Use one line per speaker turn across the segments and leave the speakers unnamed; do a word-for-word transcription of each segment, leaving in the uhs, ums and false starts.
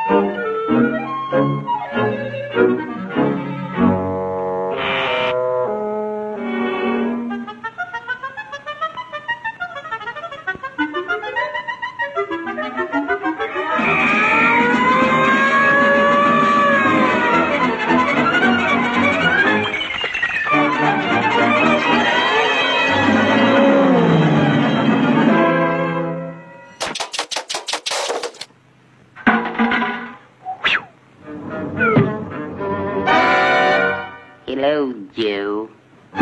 Hello, Joe.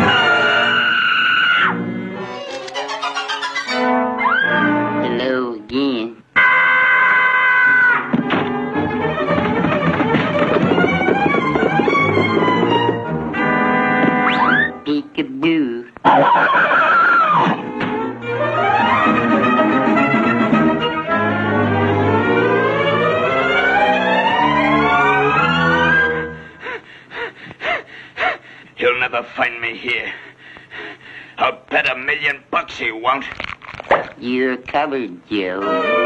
Hello again. Peekaboo.
You'll never find me here. I'll bet a million bucks he won't.
You're covered, Joe.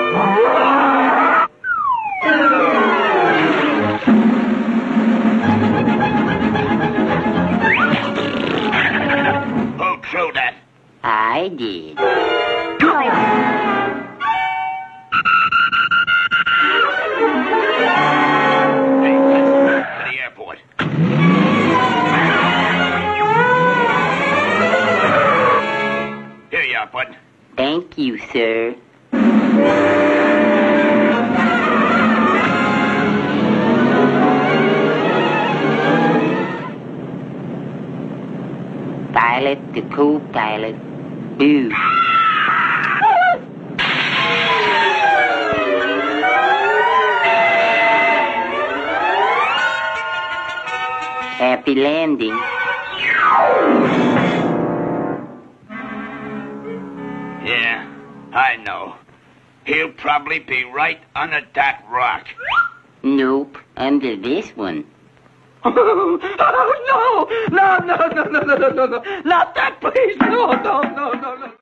Who threw that?
I did.
Hey, let's go to the airport. Here you are, bud.
Thank you, sir. Pilot to co-pilot. Boo. Happy landing.
Yeah, I know. He'll probably be right under that rock.
Nope, under this one.
Oh, no! No, no, no, no, no, no, no, no. Not that, please. No, no, no, no, no.